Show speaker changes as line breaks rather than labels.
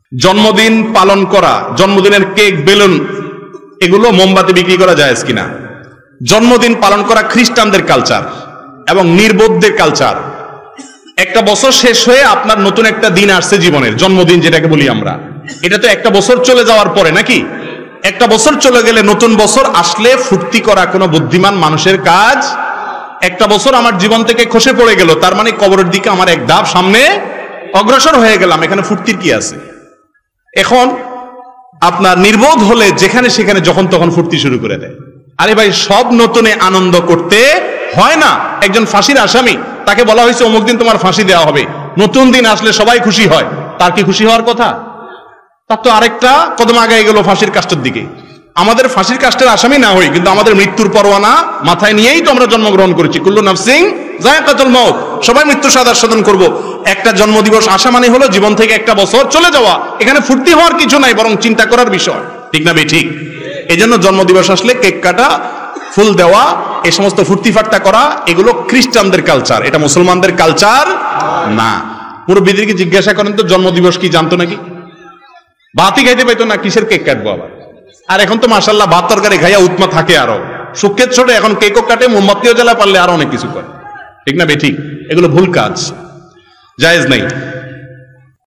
জন্মদিন পালন করা, জন্মদিনের কেক, বেলুন, এগুলো মোমবাতি বিক্রি করা জায়েজ কিনা? জন্মদিন পালন করা খ্রিস্টানদের কালচার এবং নির্বোধদের কালচার। একটা বছর শেষ হয়ে আপনার নতুন একটা দিন আসছে জীবনের, জন্মদিন যেটাকে বলি আমরা, এটা তো একটা বছর চলে যাওয়ার পরে নাকি? একটা বছর চলে গেলে নতুন বছর আসলে ফুর্তি করা কোনো বুদ্ধিমান মানুষের কাজ। একটা বছর আমার জীবন থেকে খসে পড়ে গেল, তার মানে কবরের দিকে আমার এক ধাপ সামনে অগ্রসর হয়ে গেলাম, এখানে ফুর্তির কি আছে? এখন আপনার নির্বোধ হলে যেখানে সেখানে যখন তখন ফুর্তি শুরু করে দেয়। আরে ভাই, সব নতুনে আনন্দ করতে হয় না। একজন ফাঁসির আসামি, তাকে বলা হয়েছে অমুক দিন তোমার ফাঁসি দেওয়া হবে, নতুন দিন আসলে সবাই খুশি হয়, তার কি খুশি হওয়ার কথা? তার তো আরেকটা কদম আগায় গেল ফাঁসির কাষ্ঠের দিকে। আমাদের ফাঁসির কাষ্ঠের আসামি না হই, কিন্তু আমাদের মৃত্যুর পরোয়ানা মাথায় নিয়েই তো আমরা জন্মগ্রহণ করেছি। কুল্লু নাফসিন যায়কাতুল মউত, সবাই মৃত্যু স্বাদ আস্বাদন করব। একটা জন্মদিবস আসা মানে হলো জীবন থেকে একটা বছর চলে যাওয়া। এখানে ফুর্তি হওয়ার কিছু নাই, বরং চিন্তা করার বিষয়, ঠিক না ভাই? ঠিক। এই জন্য জন্মদিবস আসলে কেক কাটা, ফুল দেওয়া, এই সমস্ত ফুর্তি ফাট্টা করা, এগুলো খ্রিস্টানদের কালচার, এটা মুসলমানদের কালচার না। মুরব্বিদেরকে জিজ্ঞাসা করেন তো, জন্মদিবস কি জানতো নাকি? ভাতই খাইতে পাইতো না, কিসের কেক কাটবো আবার? আর এখন তো মাশাআল্লাহ ভাত তরকারি খাইয়া উৎমা থাকে, আরো সুখের ছোট, এখন কেকও কাটে, মোমবাতিও জ্বালা, পারলে আরো অনেক কিছু করে, ঠিক না ভাই? ঠিক। এগুলো ভুল কাজ, জায়েজ নাই।